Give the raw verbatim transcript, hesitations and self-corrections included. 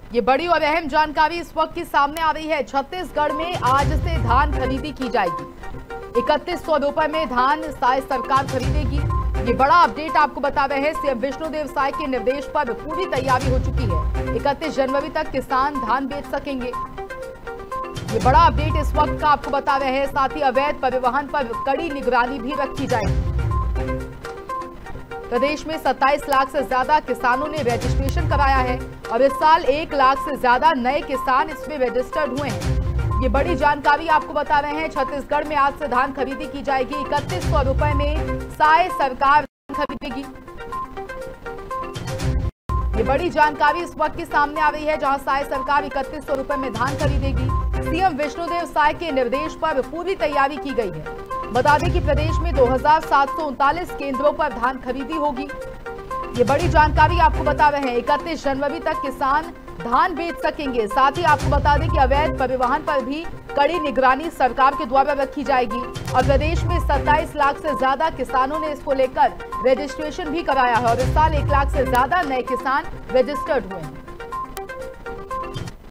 ये बड़ी और अहम जानकारी इस वक्त की सामने आ रही है। छत्तीसगढ़ में आज से धान खरीदी की जाएगी। इकतीस सौ रुपए में धान साय सरकार खरीदेगी। ये बड़ा अपडेट आपको बता रहे हैं। सीएम विष्णुदेव साय के निर्देश पर पूरी तैयारी हो चुकी है। इकतीस जनवरी तक किसान धान बेच सकेंगे। ये बड़ा अपडेट इस वक्त का आपको बता रहे हैं। साथ ही अवैध परिवहन पर कड़ी निगरानी भी रखी जाएगी। प्रदेश में सत्ताईस लाख से ज्यादा किसानों ने रजिस्ट्रेशन कराया है और इस साल एक लाख से ज्यादा नए किसान इसमें रजिस्टर्ड हुए हैं। ये बड़ी जानकारी आपको बता रहे हैं। छत्तीसगढ़ में आज से धान खरीदी की जाएगी। इकतीस सौ रुपए में साय सरकार खरीदेगी। ये बड़ी जानकारी इस वक्त की सामने आ रही है, जहां साय सरकार इकतीस सौ रुपए में धान खरीदेगी। सीएम विष्णुदेव साय के निर्देश पर पूरी तैयारी की गई है। बता दें कि प्रदेश में दो हजार सात सौ उनतालीस केंद्रों पर धान खरीदी होगी। ये बड़ी जानकारी आपको बता रहे हैं। इकतीस जनवरी तक किसान धान बेच सकेंगे। साथ ही आपको बता दें कि अवैध परिवहन पर भी कड़ी निगरानी सरकार के द्वारा रखी जाएगी और प्रदेश में सत्ताईस लाख से ज्यादा किसानों ने इसको लेकर रजिस्ट्रेशन भी कराया है और इस साल एक लाख से ज्यादा नए किसान रजिस्टर्ड हुए हैं।